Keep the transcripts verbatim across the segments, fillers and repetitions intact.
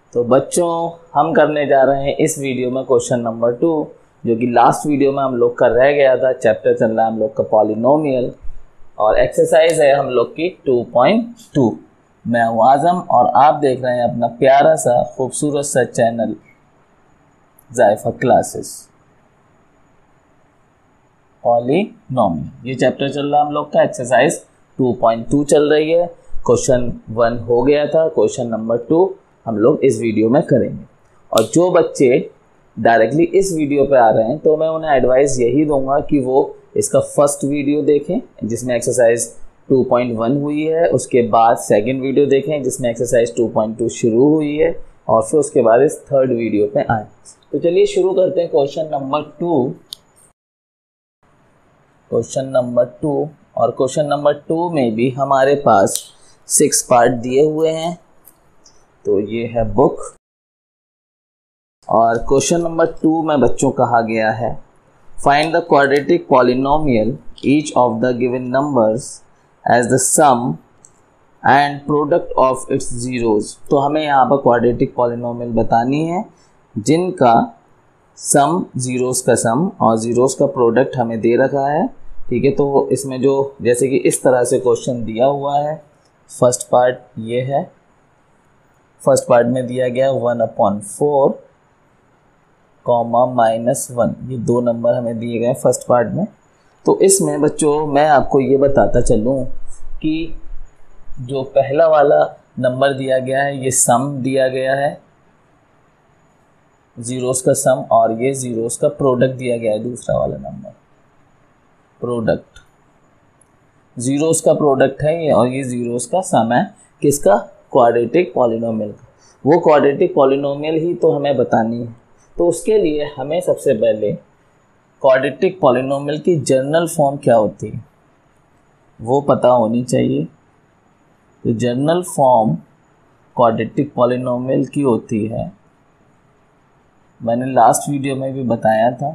तो बच्चों हम करने जा रहे हैं इस वीडियो में क्वेश्चन नंबर टू, जो कि लास्ट वीडियो में हम लोग का रह गया था। चैप्टर चल रहा है हम लोग का पॉलिनोमियल और एक्सरसाइज है हम लोग की टू पॉइंट टू। मैं हूँ आजम और आप देख रहे हैं अपना प्यारा सा खूबसूरत सा चैनल जायफा क्लासेस पॉलिनोमियल। ये चैप्टर चल रहा है हम लोग का, एक्सरसाइज टू पॉइंट टू चल रही है। क्वेश्चन वन हो गया था, क्वेश्चन नंबर टू हम लोग इस वीडियो में करेंगे। और जो बच्चे डायरेक्टली इस वीडियो पे आ रहे हैं तो मैं उन्हें एडवाइस यही दूंगा कि वो इसका फर्स्ट वीडियो देखें जिसमें एक्सरसाइज टू पॉइंट वन हुई है, उसके बाद सेकंड वीडियो देखें जिसमें एक्सरसाइज टू पॉइंट टू शुरू हुई है, और फिर उसके बाद इस थर्ड वीडियो पे आए। तो चलिए शुरू करते हैं question number two. Question number two और क्वेश्चन नंबर टू में भी हमारे पास सिक्स पार्ट दिए हुए हैं। तो ये है बुक और क्वेश्चन नंबर टू में बच्चों कहा गया है find the quadratic polynomial each of the given numbers as the sum and product of its zeros. तो हमें यहाँ पर क्वाड्रेटिक पॉलिनोमियल बतानी है जिनका सम जीरोस का सम और जीरोस का प्रोडक्ट हमें दे रखा है। ठीक है, तो इसमें जो जैसे कि इस तरह से क्वेश्चन दिया हुआ है, फर्स्ट पार्ट ये है। फर्स्ट पार्ट में दिया गया one upon four comma minus one, ये दो नंबर हमें दिए गए फर्स्ट पार्ट में। तो इसमें बच्चों मैं आपको ये बताता चलूँ कि जो पहला वाला नंबर दिया गया है ये सम दिया गया है, जीरोस का सम, और ये जीरोस का प्रोडक्ट दिया गया है दूसरा वाला नंबर, प्रोडक्ट जीरोस का प्रोडक्ट है ये, और ये जीरोस का सम है किसका, क्वाड्रेटिक पॉलिनोमियल का। वो क्वाड्रेटिक पॉलिनोमियल ही तो हमें बतानी है। तो उसके लिए हमें सबसे पहले क्वाड्रेटिक पॉलिनोमियल की जर्नल फॉर्म क्या होती है वो पता होनी चाहिए। तो जर्नल फॉर्म क्वाड्रेटिक पॉलिनोमियल की होती है, मैंने लास्ट वीडियो में भी बताया था,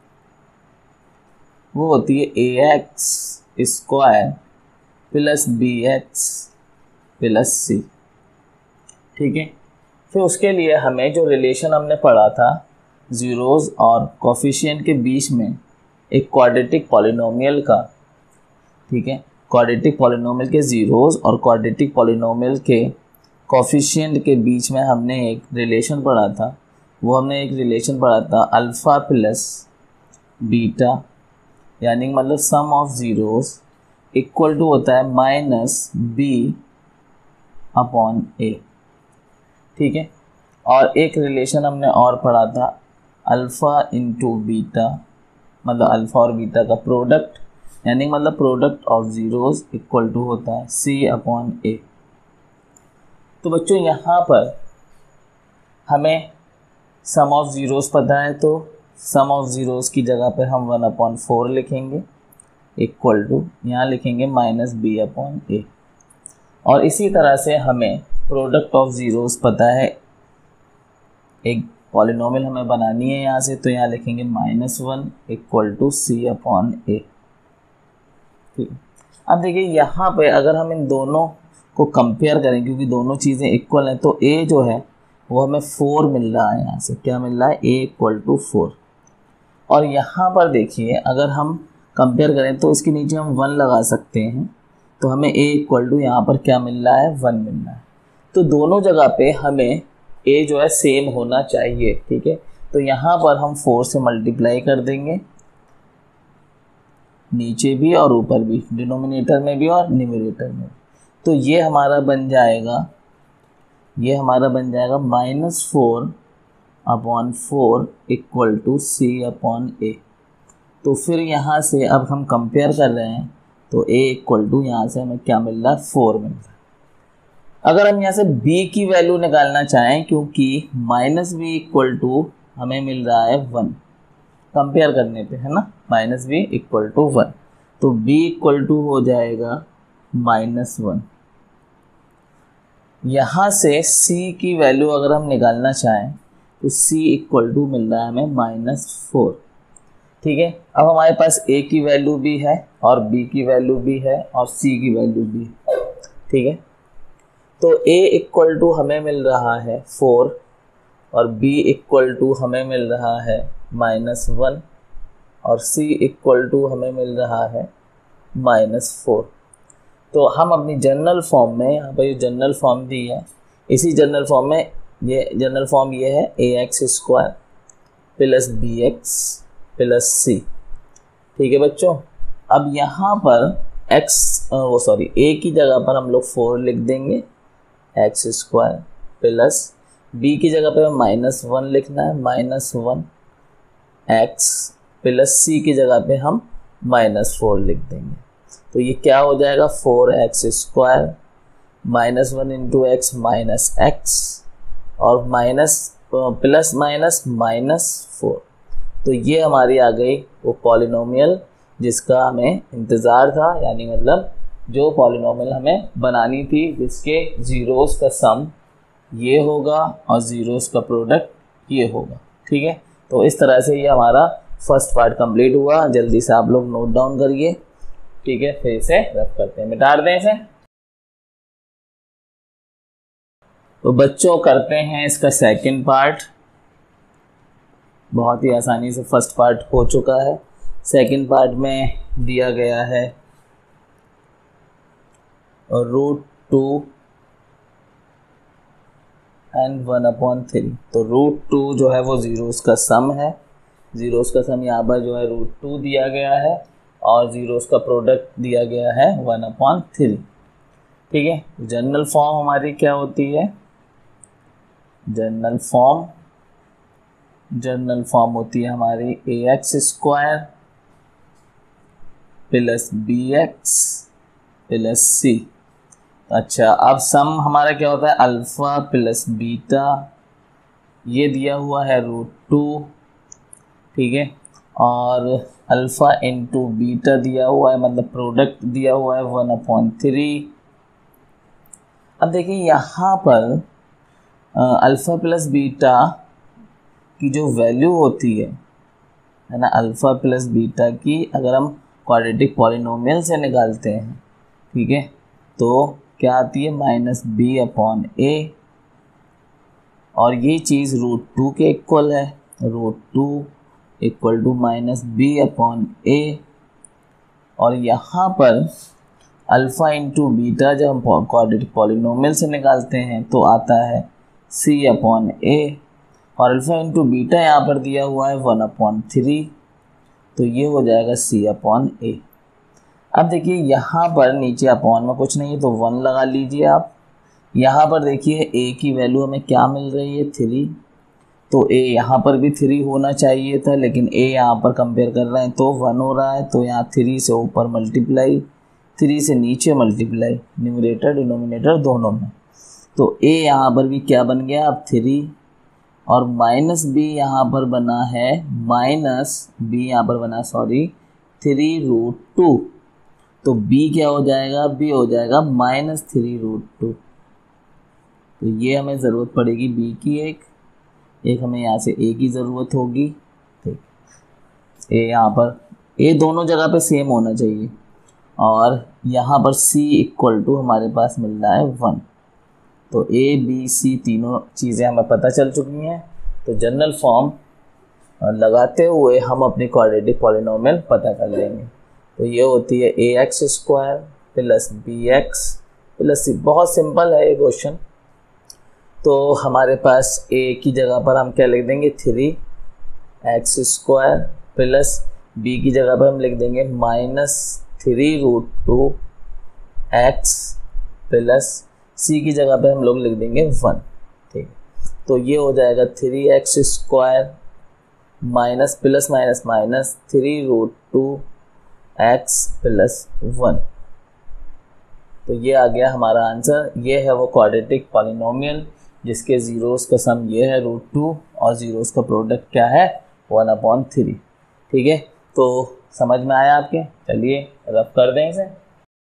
वो होती है a x square plus b x plus c. ठीक है, फिर उसके लिए हमें जो रिलेशन हमने पढ़ा था जीरोस और कोफिशिएंट के बीच में एक क्वाड्रेटिक पॉलिनोमियल का, ठीक है, क्वाड्रेटिक पॉलिनोमियल के जीरोस और क्वाड्रेटिक पॉलिनोमियल के कोफिशिएंट के बीच में हमने एक रिलेशन पढ़ा था। वो हमने एक रिलेशन पढ़ा था अल्फ़ा प्लस बीटा, यानी मतलब sum of zeros equal to होता है माइनस बी अपॉन ए। ठीक है, और एक रिलेशन हमने और पढ़ा था अल्फ़ा इंटू बीटा, मतलब अल्फ़ा और बीटा का प्रोडक्ट, यानी मतलब product of zeros equal to होता है सी अपॉन ए। तो बच्चों यहाँ पर हमें सम ऑफ जीरोस पता है, तो सम ऑफ जीरोस की जगह पर हम वन अपॉन फोर लिखेंगे इक्वल टू, यहाँ लिखेंगे माइनस बी अपॉन ए। और इसी तरह से हमें प्रोडक्ट ऑफ जीरोस पता है, एक पॉलिनोमियल हमें बनानी है यहाँ से, तो यहाँ लिखेंगे minus one equal to c upon a. ठीक, अब देखिए यहाँ पे अगर हम इन दोनों को कंपेयर करें, क्योंकि दोनों चीज़ें इक्वल हैं, तो ए जो है वो हमें फोर मिल रहा है। यहाँ से क्या मिल रहा है, ए इक्वल टू फोर। और यहाँ पर देखिए अगर हम कंपेयर करें तो इसके नीचे हम वन लगा सकते हैं, तो हमें a इक्वल टू यहाँ पर क्या मिल रहा है, वन मिल रहा है। तो दोनों जगह पे हमें a जो है सेम होना चाहिए। ठीक है, तो यहाँ पर हम फोर से मल्टीप्लाई कर देंगे, नीचे भी और ऊपर भी, डिनोमिनेटर में भी और न्यूमरेटर में। तो ये हमारा बन जाएगा, ये हमारा बन जाएगा minus four upon four equal to c upon a. तो फिर यहाँ से अब हम कंपेयर कर रहे हैं तो a इक्वल टू यहाँ से हमें क्या मिल रहा है, फोर मिल रहा है। अगर हम यहाँ से b की वैल्यू निकालना चाहें, क्योंकि माइनस बी इक्वल टू हमें मिल रहा है वन कंपेयर करने पे, है ना, minus b equal to one, तो b इक्वल टू हो जाएगा माइनस वन। यहाँ से c की वैल्यू अगर हम निकालना चाहें तो c इक्वल टू मिल रहा है हमें माइनस फोर। ठीक है, अब हमारे पास a की वैल्यू भी है और b की वैल्यू भी है और c की वैल्यू भी है। ठीक है, तो a इक्वल टू हमें मिल रहा है फोर और b इक्वल टू हमें मिल रहा है माइनस वन और c इक्वल टू हमें मिल रहा है माइनस फोर। तो हम अपनी जनरल फॉर्म में, यहाँ पर ये जनरल फॉर्म दी है, इसी जनरल फॉर्म में ये जनरल फॉर्म ये है a x square plus b x plus c. ठीक है बच्चों, अब यहाँ पर x वो सॉरी a की जगह पर हम लोग फोर लिख देंगे एक्स स्क्वायर प्लस b की जगह पर माइनस वन लिखना है minus one x plus c की जगह पे हम माइनस फोर लिख देंगे। तो ये क्या हो जाएगा, four x square minus one into x minus x और minus plus minus minus four. तो ये हमारी आ गई वो पॉलिनोमियल जिसका हमें इंतज़ार था, यानी मतलब जो पॉलिनोमियल हमें बनानी थी जिसके ज़ीरोस का सम ये होगा और ज़ीरोस का प्रोडक्ट ये होगा। ठीक है, तो इस तरह से ये हमारा फर्स्ट पार्ट कंप्लीट हुआ। जल्दी से आप लोग नोट डाउन करिए। ठीक है, फिर इसे रफ करते हैं, मिटा दें इसे। तो बच्चों करते हैं इसका सेकंड पार्ट। बहुत ही आसानी से फर्स्ट पार्ट हो चुका है। सेकंड पार्ट में दिया गया है root two and one upon three. तो रूट टू जो है वो ज़ीरोस का सम है, ज़ीरोस का सम यहाँ पर जो है रूट टू दिया गया है और ज़ीरोस का प्रोडक्ट दिया गया है वन अपॉन थ्री। ठीक है, जनरल फॉर्म हमारी क्या होती है, जनरल फॉर्म जनरल फॉर्म होती है हमारी a x square plus b x plus c. अच्छा, अब सम हमारा क्या होता है, अल्फ़ा प्लस बीटा, ये दिया हुआ है रूट टू। ठीक है, और अल्फ़ा इंटू बीटा दिया हुआ है, मतलब प्रोडक्ट दिया हुआ है वन अपॉन थ्री। अब देखिए यहाँ पर अल्फ़ा प्लस बीटा की जो वैल्यू होती है है ना, अल्फ़ा प्लस बीटा की अगर हम क्वाड्रेटिक पॉलिनोमियल से निकालते हैं, ठीक है, तो क्या आती है माइनस बी अपॉन ए, और ये चीज़ रूट टू के इक्वल है, root two equal to minus b upon a. और यहाँ पर अल्फ़ा इंटू बीटा जब हम क्वाड्रेटिक पॉलिनोमियल से निकालते हैं तो आता है सी अपॉन ए, और अल्फ़ा इंटू बीटा यहाँ पर दिया हुआ है वन अपॉन थ्री, तो ये हो जाएगा सी अपॉन ए। अब देखिए यहाँ पर नीचे अपॉन में कुछ नहीं है तो वन लगा लीजिए आप। यहाँ पर देखिए ए की वैल्यू हमें क्या मिल रही है, थ्री, तो ए यहाँ पर भी थ्री होना चाहिए था, लेकिन ए यहाँ पर कंपेयर कर रहे हैं तो वन हो रहा है, तो यहाँ थ्री से ऊपर मल्टीप्लाई, थ्री से नीचे मल्टीप्लाई, न्यूमरेटर डिनोमिनेटर दोनों में, तो ए यहाँ पर भी क्या बन गया अब थ्री, और माइनस बी यहाँ पर बना है, माइनस बी यहाँ पर बना सॉरी थ्री रूट टू, तो b क्या हो जाएगा, b हो जाएगा माइनस थ्री रूट टू। तो ये हमें ज़रूरत पड़ेगी b की, एक एक हमें यहाँ से a की ज़रूरत होगी। ठीक, a यहाँ पर a दोनों जगह पे सेम होना चाहिए, और यहाँ पर c इक्वल टू हमारे पास मिल रहा है वन। तो a b c तीनों चीज़ें हमें पता चल चुकी हैं। तो जनरल फॉर्म लगाते हुए हम अपनी क्वाड्रेटिक पॉलिनोमियल पता कर लेंगे। तो ये होती है a x square plus b x plus c. बहुत सिंपल है ये क्वेश्चन। तो हमारे पास a की जगह पर हम क्या लिख देंगे, three x square plus b की जगह पर हम लिख देंगे minus three root two x plus c की जगह पर हम लोग लिख देंगे वन। ठीक है, तो ये हो जाएगा three x square minus plus minus minus three root two x plus one. तो ये आ गया हमारा आंसर। ये है वो क्वाड्रेटिक पॉलिनोमियल जिसके ज़ीरोस का सम ये है रूट टू और ज़ीरोस का प्रोडक्ट क्या है, वन अपॉन थ्री। ठीक है, तो समझ में आया आपके? चलिए रफ कर दें इसे।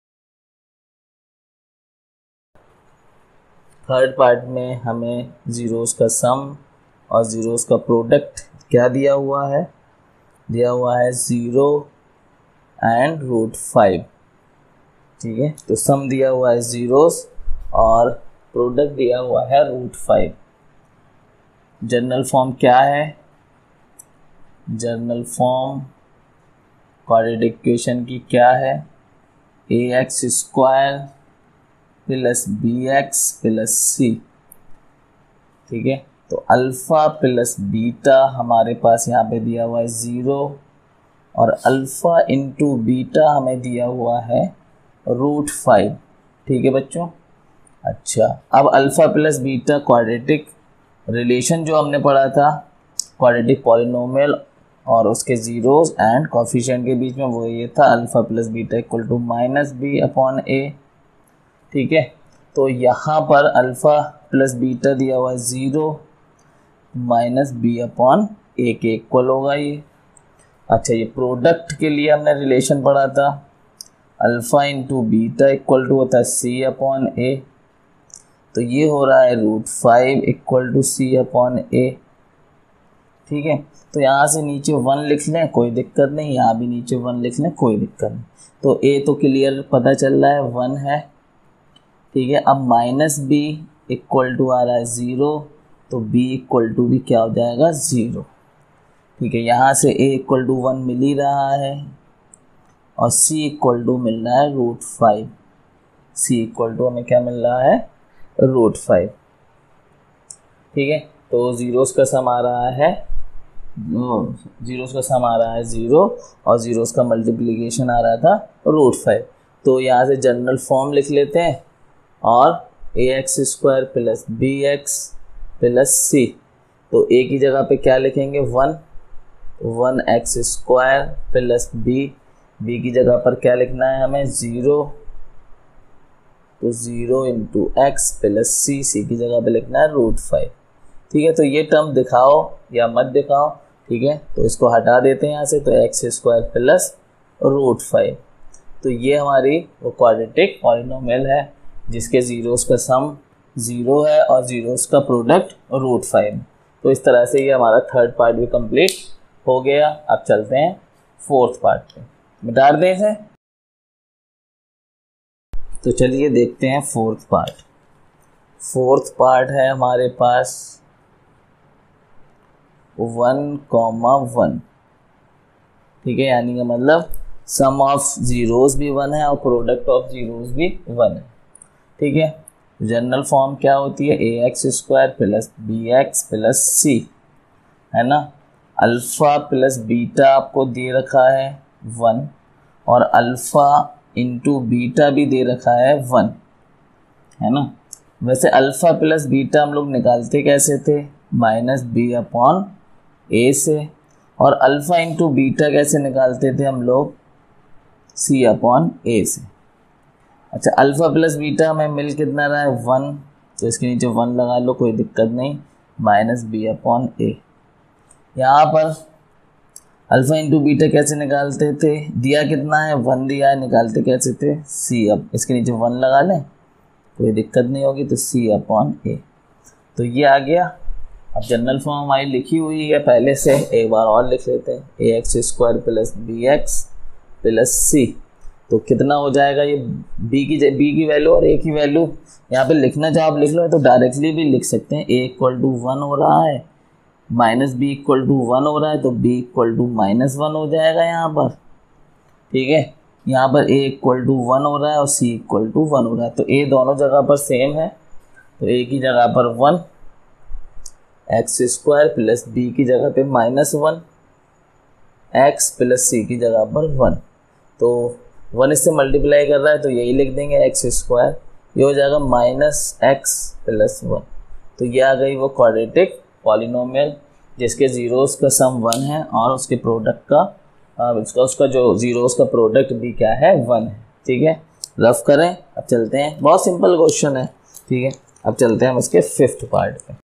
थर्ड पार्ट में हमें ज़ीरोस का सम और ज़ीरोस का प्रोडक्ट क्या दिया हुआ है, दिया हुआ है ज़ीरो एंड रूट फाइव। ठीक है, तो सम दिया हुआ है ज़ीरोस और प्रोडक्ट दिया हुआ है रूट फाइव। जनरल फॉर्म क्या है? जनरल फॉर्म क्वाड्रेटिक इक्वेशन की क्या है? A x square plus b x plus c. ठीक है, तो अल्फ़ा प्लस बीटा हमारे पास यहाँ पे दिया हुआ है ज़ीरो, और अल्फ़ा इंटू बीटा हमें दिया हुआ है रूट फाइव। ठीक है बच्चों। अच्छा, अब alpha plus beta quadratic relation जो हमने पढ़ा था, क्वाड्रेटिक पॉलिनोमियल और उसके ज़ीरोज़ एंड कोफिशिएंट के बीच में, वो ये था alpha plus beta equal to minus b upon a. ठीक है, तो यहाँ पर अल्फ़ा प्लस बीटा दिया हुआ है zero minus b upon a के इक्वल होगा ये। अच्छा, ये प्रोडक्ट के लिए हमने रिलेशन पढ़ा था, alpha into beta equal to होता है सी अपॉन ए, तो ये हो रहा है root five equal to c upon a. ठीक है, तो यहाँ से नीचे वन लिख लें, कोई दिक्कत नहीं, यहाँ भी नीचे वन लिख लें, कोई दिक्कत नहीं। तो ए तो क्लियर पता चल रहा है वन है। ठीक है, अब माइनस बी इक्वल टू आ रहा है ज़ीरो, तो बी इक्वल टू भी क्या हो जाएगा? ज़ीरो। ठीक है, यहाँ से ए इक्वल टू वन मिल ही रहा है, और सी इक्वल टू मिल रहा है root five. C equal to हमें क्या मिल रहा है? Root five. ठीक है, तो ज़ीरोस का सम आ रहा है, ज़ीरोस का सम आ रहा है ज़ीरो, और ज़ीरोस का मल्टीप्लिकेशन आ रहा था रूट फाइव। तो यहाँ से जनरल फॉर्म लिख लेते हैं, और a x square plus b x plus c, तो ए की जगह पे क्या लिखेंगे? One, one x square plus b, b की जगह पर क्या लिखना है हमें? ज़ीरो, तो zero into x plus c, c की जगह पे लिखना है रूट फाइव। ठीक है, तो ये टर्म दिखाओ या मत दिखाओ। ठीक है, तो इसको हटा देते हैं यहाँ से, तो x square plus root five, तो ये हमारी वो क्वाड्रेटिक पॉलिनोमियल है जिसके ज़ीरोस का सम ज़ीरो है और ज़ीरोस का प्रोडक्ट रूट फाइव। तो इस तरह से ये हमारा थर्ड पार्ट भी कंप्लीट हो गया। अब चलते हैं फोर्थ पार्ट पे, मिटा दें इसे। तो चलिए देखते हैं फोर्थ पार्ट। फोर्थ पार्ट है हमारे पास वन कॉमा वन। ठीक है, यानी कि मतलब सम ऑफ ज़ीरोज़ भी वन है और प्रोडक्ट ऑफ ज़ीरोज़ भी वन है। ठीक है, जनरल फॉर्म क्या होती है? A x square plus b x plus c, है ना। अल्फ़ा प्लस बीटा आपको दे रखा है वन, और अल्फ़ा इंटू बीटा भी दे रखा है वन, है ना। वैसे अल्फ़ा प्लस बीटा हम लोग निकालते कैसे थे? माइनस बी अपॉन ए से, और अल्फ़ा इंटू बीटा कैसे निकालते थे हम लोग? सी अपॉन ए से। अच्छा, अल्फ़ा प्लस बीटा हमें मिल कितना रहा है? वन, तो इसके नीचे वन लगा लो, कोई दिक्कत नहीं, माइनस बी अपॉन ए। यहाँ पर अल्फ़ा इंटू बीटा कैसे निकालते थे? दिया कितना है? वन दिया है, निकालते कैसे थे? सी, अब इसके नीचे वन लगा लें, कोई दिक्कत नहीं होगी, तो सी अपॉन ए, तो ये आ गया। अब जनरल फॉर्म हमारी लिखी हुई है पहले से, एक बार और लिख लेते हैं, a x square plus b x plus c, तो कितना हो जाएगा ये? b की b की वैल्यू और a की वैल्यू यहाँ पे लिखना चाहो आप लिख लो, तो डायरेक्टली भी लिख सकते हैं। a इक्वल टू वन हो रहा है, minus b equal to one हो रहा है, तो b equal to minus one हो जाएगा यहाँ पर। ठीक है, यहाँ पर a इक्वल टू वन हो रहा है और c इक्वल टू वन हो रहा है, तो a दोनों जगह पर सेम है, तो a की जगह पर one, x square plus b की जगह पे minus one, x plus c की जगह पर वन, तो वन इससे मल्टीप्लाई कर रहा है तो यही लिख देंगे एक्स स्क्वायर, ये हो जाएगा माइनस एक्स प्लस वन। तो ये आ गई वो क्वाड्रेटिक पॉलिनोमियल जिसके ज़ीरोज़ का सम वन है और उसके प्रोडक्ट का उसका उसका जो ज़ीरोज़ का प्रोडक्ट भी क्या है? वन है। ठीक है, रफ करें। अब चलते हैं, बहुत सिंपल क्वेश्चन है। ठीक है, अब चलते हैं हम इसके फिफ्थ पार्ट पे।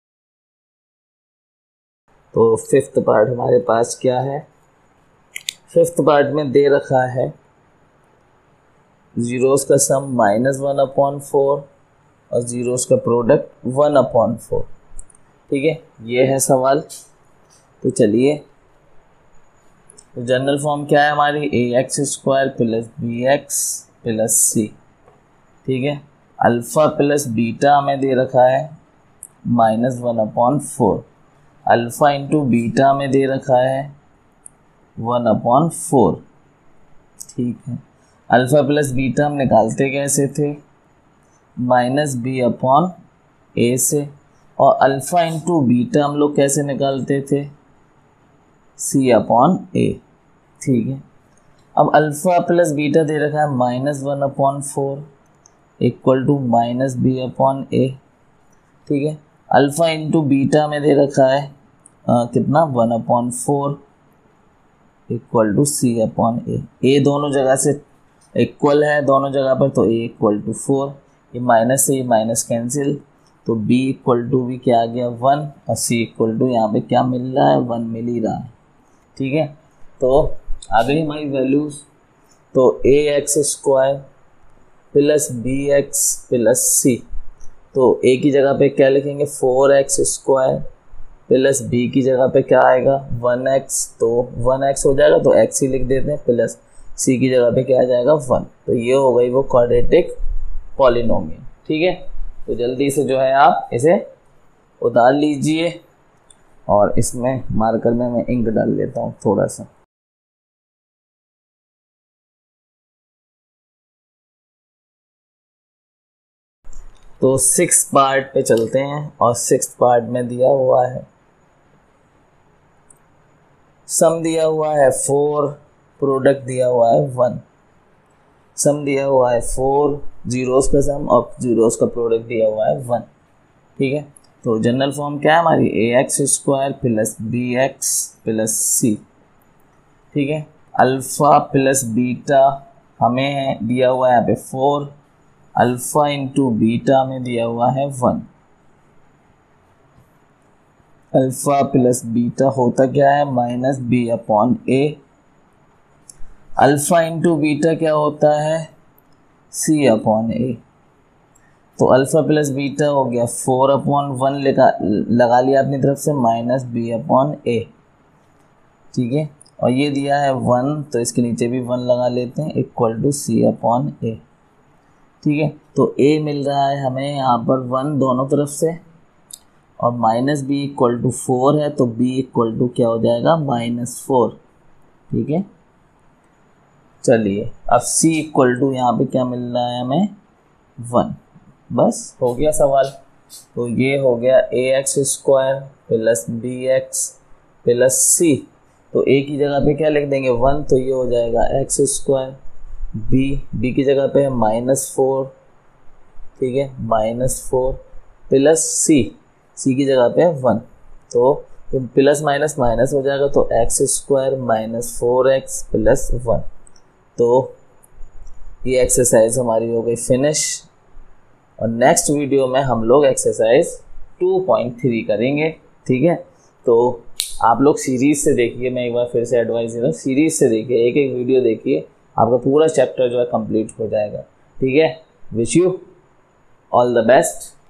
तो फिफ्थ पार्ट हमारे पास क्या है? फिफ्थ पार्ट में दे रखा है ज़ीरोज़ का sum minus one upon four और ज़ीरोज़ का प्रोडक्ट वन अपॉन फोर। ठीक है, ये है सवाल। तो चलिए, तो जनरल फॉर्म क्या है हमारी? A x square plus b x plus c. ठीक है, अल्फ़ा प्लस बीटा हमें दे रखा है minus one upon four, alpha into beta में दे रखा है वन अपॉन फोर। ठीक है, अल्फ़ा प्लस बीटा हम निकालते कैसे थे, माइनस बी अपॉन ए से, और अल्फ़ा इंटू बीटा हम लोग कैसे निकालते थे, सी अपॉन ए। ठीक है, अब अल्फ़ा प्लस बीटा दे रखा है minus one upon four equal to minus b upon a. ठीक है, अल्फ़ा इंटू बीटा में दे रखा है आ, कितना one upon four equal to c upon a. A दोनों जगह से इक्वल है दोनों जगह पर, तो ए इक्वल टू फोर, ये माइनस से ये माइनस कैंसिल, तो b इक्वल टू भी क्या आ गया वन, और c इक्वल टू यहाँ पे क्या मिल रहा है, वन मिल ही रहा है। ठीक है, तो आ गई हमारी वैल्यूज़। तो a x square plus b x plus c, तो a की जगह पे क्या लिखेंगे, four x square plus b की जगह पे क्या आएगा, वन एक्स, तो वन एक्स हो जाएगा तो x ही लिख देते हैं, प्लस c की जगह पे क्या आ जाएगा वन। तो ये हो गई वो क्वाड्रेटिक पॉलिनोमियल। ठीक है, तो जल्दी से जो है आप इसे उतार लीजिए, और इसमें मार्कर में मैं इंक डाल लेता हूँ थोड़ा सा। तो सिक्स पार्ट पे चलते हैं, और सिक्स पार्ट में दिया हुआ है सम दिया हुआ है फोर, प्रोडक्ट दिया हुआ है वन। सम दिया हुआ है फोर, जीरोस का सम और जीरोस का प्रोडक्ट दिया हुआ है वन। ठीक है, तो जनरल फॉर्म क्या है हमारी, a x square plus b x plus c. ठीक है, अल्फ़ा प्लस बीटा हमें दिया हुआ है यहाँ पे फोर, अल्फ़ा इंटू बीटा में दिया हुआ है वन। अल्फ़ा प्लस बीटा होता क्या है, minus b upon a. Alpha into beta क्या होता है, सी अपॉन ए। तो अल्फ़ा प्लस बीटा हो गया फोर अपॉन वन, लगा लगा लिया अपनी तरफ से, माइनस बी अपॉन ए। ठीक है, और ये दिया है वन, तो इसके नीचे भी वन लगा लेते हैं, equal to c upon a. ठीक है, तो a मिल रहा है हमें यहाँ पर वन दोनों तरफ से, और minus b equal to four है, तो b इक्वल टू क्या हो जाएगा, माइनस फोर। ठीक है, चलिए अब c इक्वल टू यहाँ पे क्या मिल रहा है हमें, वन। बस हो गया सवाल। तो ये हो गया a x square plus b x plus c, तो a की जगह पे क्या लिख देंगे वन, तो ये हो जाएगा एक्स स्क्वायर, b b की जगह पे है माइनस फोर। ठीक है, minus four plus c, c की जगह पे है वन, तो प्लस माइनस माइनस हो जाएगा, तो x square minus four x plus one. तो ये एक्सरसाइज हमारी हो गई फिनिश, और नेक्स्ट वीडियो में हम लोग एक्सरसाइज टू पॉइंट थ्री करेंगे। ठीक है, तो आप लोग सीरीज़ से देखिए, मैं एक बार फिर से एडवाइस दे रहा हूँ, सीरीज़ से देखिए, एक एक वीडियो देखिए, आपका पूरा चैप्टर जो है कंप्लीट हो जाएगा। ठीक है, wish you all the best.